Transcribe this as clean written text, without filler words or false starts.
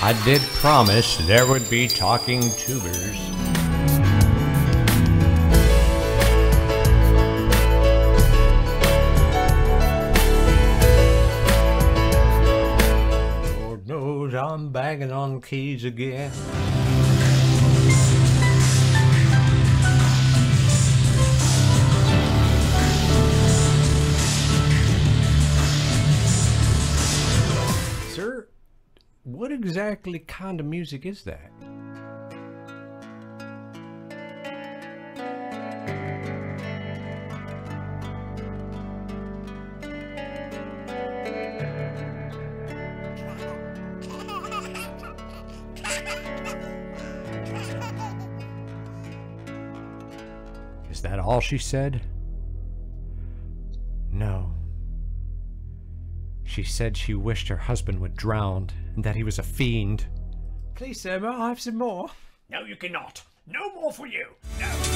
I did promise there would be talking tubers. Lord knows I'm bagging on keys again. Sir, what exactly kind of music is that? Is that all she said? No. She said she wished her husband would drown and that he was a fiend. Please, sir, may I have some more? No, you cannot. No more for you. No.